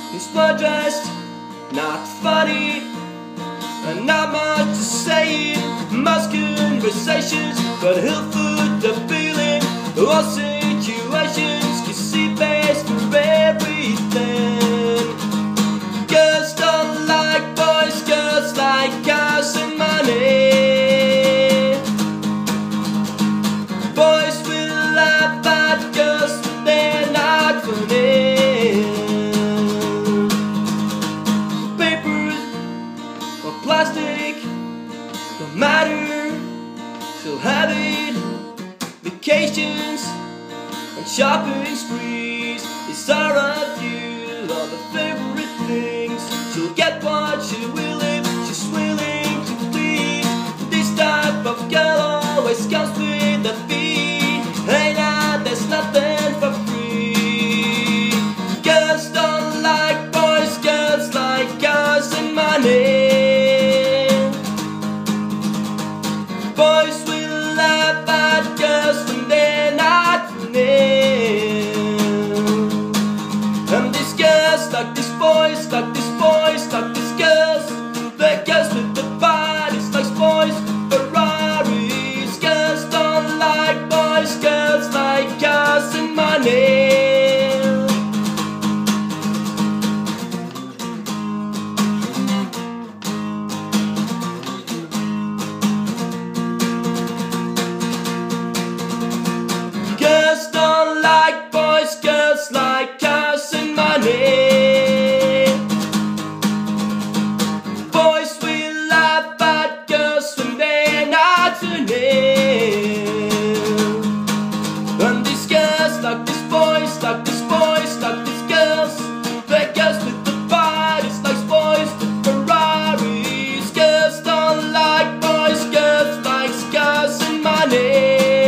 He's well dressed, not funny, and not much to say in most conversations, but he'll foot the feeling all situations, 'cause he pays for everything. Girls don't like boys, girls like cars and money. Boys will laugh at girls, but they're not funny. Paper or plastic, don't matter, she'll have it. Vacations and shopping sprees, these are a few of the favorite things. She'll get what she will if she's willing to please. This type of girl always comes with a fee. Hey now, there's nothing for free. Girls don't like boys, girls like cars and money. Boys will laugh at girls when they're not funny. And these girls like these boys, like these boys, like these girls. The girls with the bodies like boys with Ferraris. Girls don't like boys, girls like cars and money. Girls don't like boys, girls like cars and money. Boys will laugh at girls when they're not funny. And these girls like these boys, like these boys, like these girls. The girls with the bodies like boys with Ferraris. Girls don't like boys, girls like cars and money.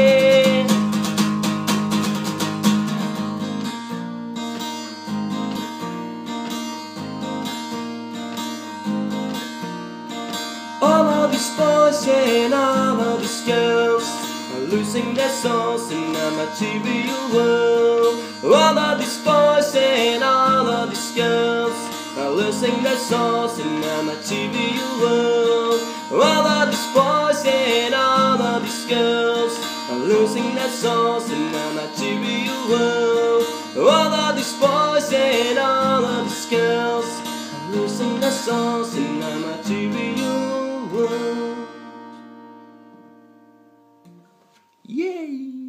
All of these boys and all of these girls are losing their souls in a material world. All of these boys and all of these girls are losing their souls in a material world. All of these boys and all of these girls are losing their souls in a material world. All of these boys and all of these girls are losing their souls in a material world. Yay!